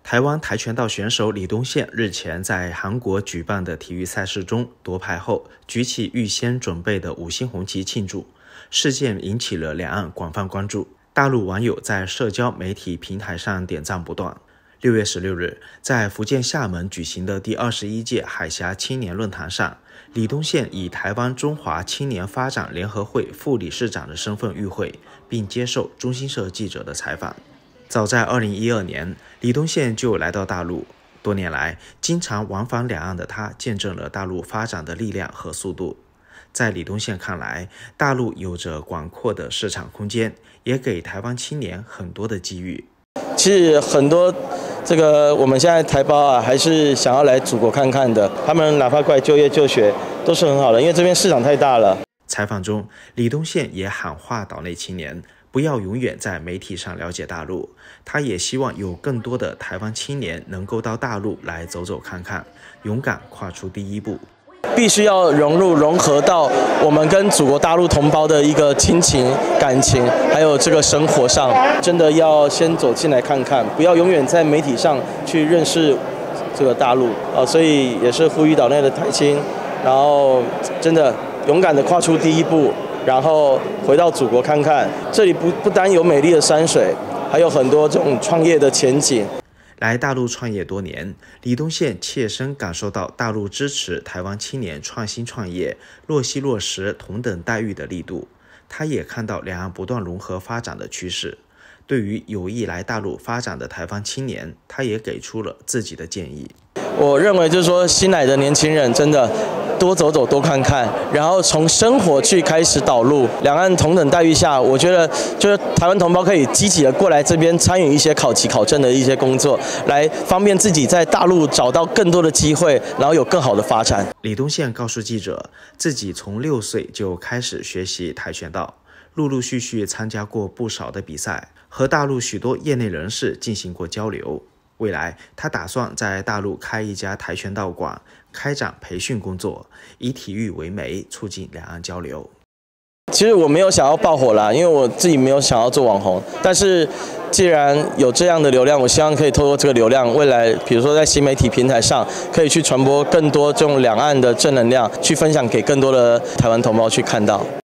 台湾跆拳道选手李东宪日前在韩国举办的体育赛事中夺牌后，举起预先准备的5星红旗庆祝，事件引起了两岸广泛关注。大陆网友在社交媒体平台上点赞不断。6月16日，在福建厦门举行的第21届海峡青年论坛上，李东宪以台湾中华青年发展联合会副理事长的身份与会，并接受中新社记者的采访。早在2012年，李东宪就来到大陆，多年来经常往返两岸的他，见证了大陆发展的力量和速度。在李东宪看来，大陆有着广阔的市场空间，也给台湾青年很多的机遇。 其实很多我们现在台胞还是想要来祖国看看的，他们哪怕过来就业就学都是很好的，因为这边市场太大了。 采访中，李东宪也喊话岛内青年不要永远在媒体上了解大陆，他也希望有更多的台湾青年能够到大陆来走走看看，勇敢跨出第一步。 必须要融合到我们跟祖国大陆同胞的一个亲情、感情，还有这个生活上，真的要先走进来看看，不要永远在媒体上去认识这个大陆所以也是呼吁岛内的台青，然后真的勇敢的跨出第一步，然后回到祖国看看，这里不单有美丽的山水，还有很多这种创业的前景。 来大陆创业多年，李东宪切身感受到大陆支持台湾青年创新创业、落实同等待遇的力度。他也看到两岸不断融合发展的趋势。对于有意来大陆发展的台湾青年，他也给出了自己的建议。 我认为就是说，新来的年轻人真的多走走、多看看，然后从生活去开始导入。两岸同等待遇下，我觉得就是台湾同胞可以积极的过来这边参与一些考级考证的一些工作，来方便自己在大陆找到更多的机会，然后有更好的发展。 李东宪告诉记者，自己从6岁就开始学习跆拳道，陆续参加过不少的比赛，和大陆许多业内人士进行过交流。未来，他打算在大陆开一家跆拳道馆，开展培训工作，以体育为媒，促进两岸交流。 其实我没有想要爆火啦，因为我自己没有想要做网红。但是既然有这样的流量，我希望可以透过这个流量，未来比如说在新媒体平台上，可以去传播更多这种两岸的正能量，去分享给更多的台湾同胞去看到。